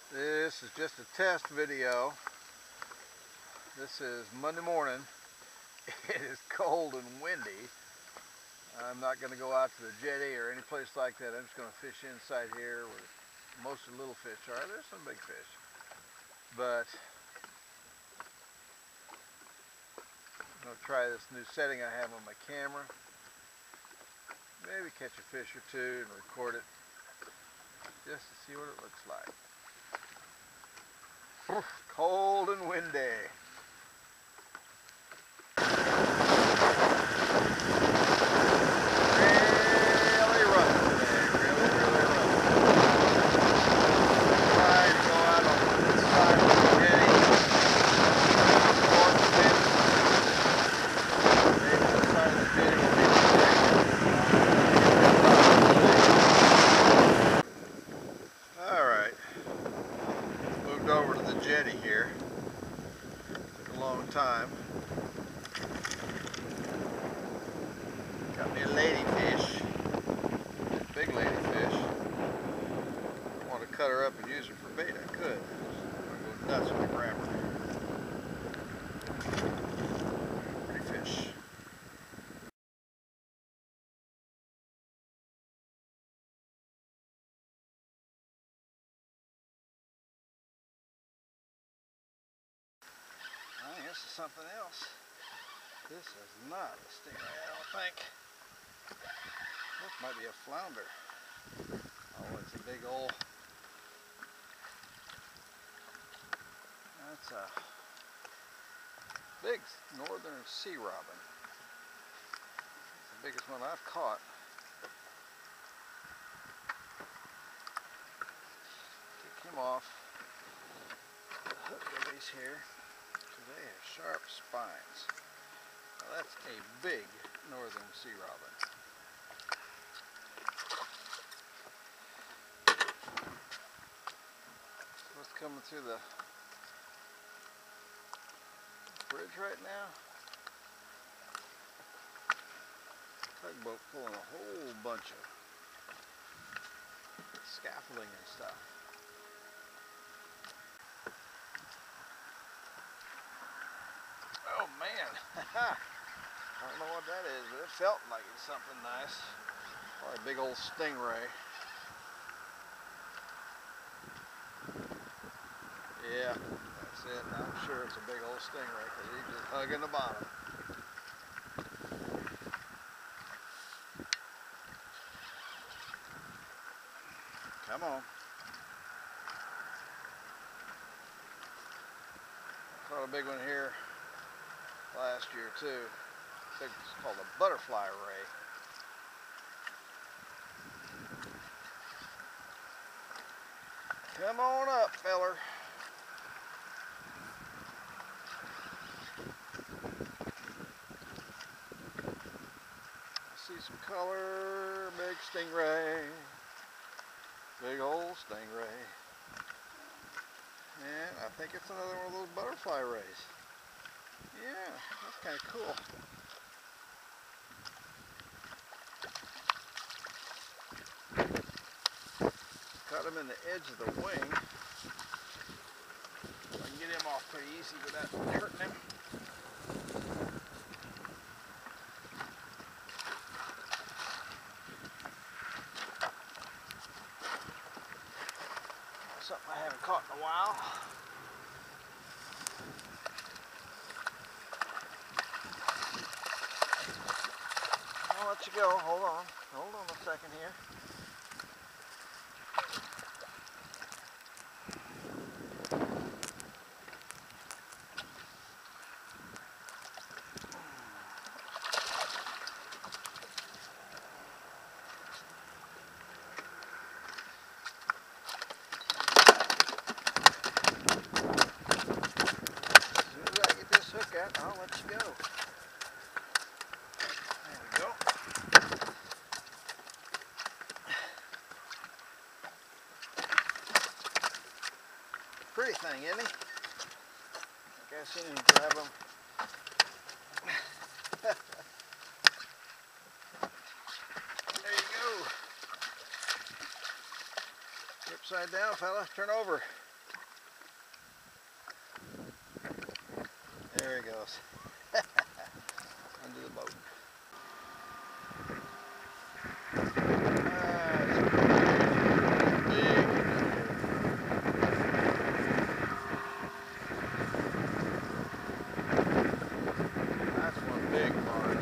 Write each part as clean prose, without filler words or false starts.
This is just a test video. This is Monday morning. It is cold and windy. I'm not going to go out to the jetty or any place like that. I'm just going to fish inside here where most of the little fish are. There's some big fish. But I'm going to try this new setting I have on my camera. Maybe catch a fish or two and record it just to see what it looks like. Cold and windy. Really rough today, really rough. Trying to go out on this side of the jetty, north of it. Maybe this side of the jetty will be okay. Alright, moved over to the jetty here. Took a long time. Got me a ladyfish, big ladyfish. I want to cut her up and use her for bait. I could. I'm going to go nuts when I grab her. Pretty fish. I think this is something else. This is not a stingray, I don't think. This might be a flounder. Oh, it's a big old... That's a big northern sea robin. It's the biggest one I've caught. Take him off the hook release here because they have sharp spines. Now that's a big northern sea robin. What's coming through the bridge right now? Tugboat pulling a whole bunch of scaffolding and stuff. Oh man, I don't know what that is, but it felt like it's something nice. Probably a big old stingray. Yeah, that's it. I'm sure it's a big old stingray because he's just hugging the bottom. Come on. Caught a big one here last year too. It's called a butterfly ray. Come on up, feller. I see some color, big stingray. Big old stingray. And I think it's another one of those butterfly rays. Yeah, that's kind of cool. Cut him in the edge of the wing. I can get him off pretty easy without hurting him. Something I haven't caught in a while. I'll let you go. Hold on a second here. I'll let you go. There we go. Pretty thing, isn't he? I think I've seen him grab him. There you go. Upside down, fella. Turn over. goes. Under the boat. That's one big barge.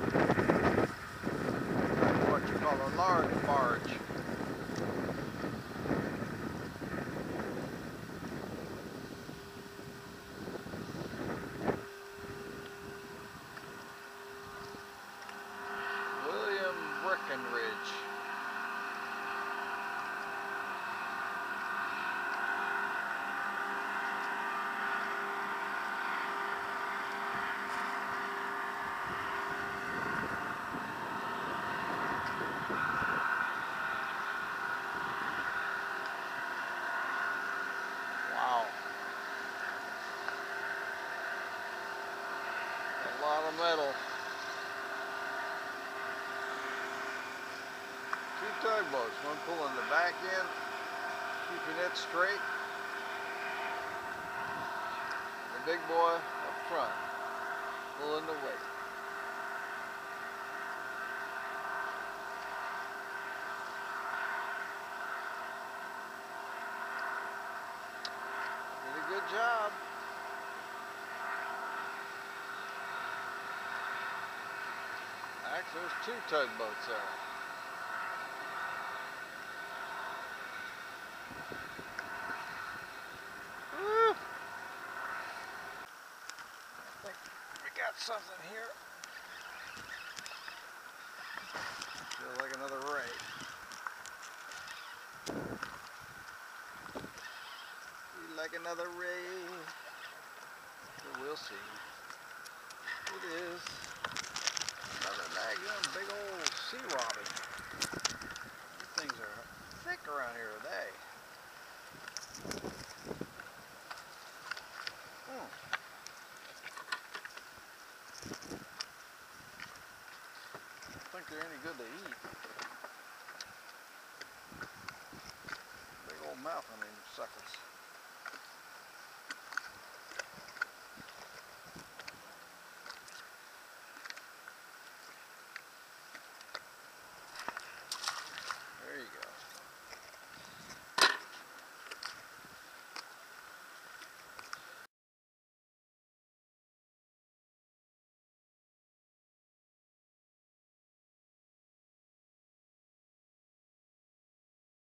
That's what you call a large barge. Ridge. Wow. A lot of metal. Two tugboats, one pulling the back end, keeping it straight. The big boy up front, pulling the weight. Did a good job. Actually, there's two tugboats there. Woo! I think we got something here. Feels like another ray. Feel like another ray. But we'll see. It is another daggum big old sea robin. These things are thick around here today. I don't think they're any good to eat. Big old mouth on them suckers.